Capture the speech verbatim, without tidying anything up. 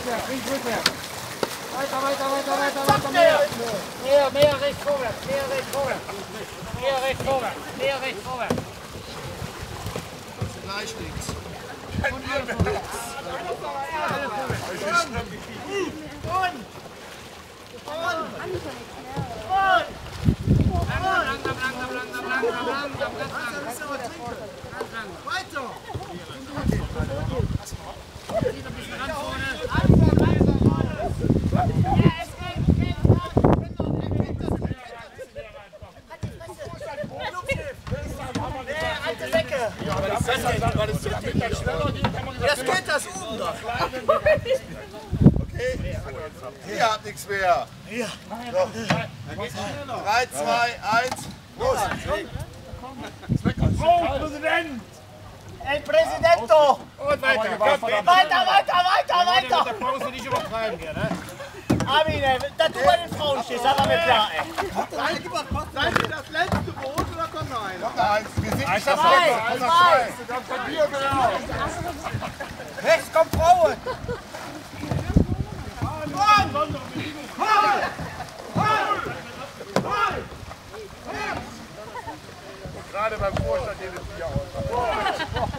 rückwärts, links rückwärts. Weiter, weiter, weiter, weiter, weiter, mehr. Mehr, mehr rechts vorwärts, mehr rechts vorwärts. Mehr rechts vorwärts, mehr rechts vorwärts. Gleich links. Und hier vorwärts. Langsam, langsam, langsam, langsam, langsam, langsam. Weiter! Wieder ein bisschen ran vorne. Das geht das oben da. Okay. Ihr habt nichts mehr. Ja. drei, zwei, eins. Los. Oh, Präsident! El Presidento! Und weiter, Weiter, weiter, weiter, weiter! mit der Pause nicht übertreiben hier, ne? Armin, da du bei den Frauen stehst, sag mal mir klar, ey. Seid ihr das letzte Boot oder kommt noch einer? Noch eins. Wir sind nicht das Zwei, letzte. zwei. Rechts kommt Frauen. Gerade beim Vorstand jedes Jahr aus.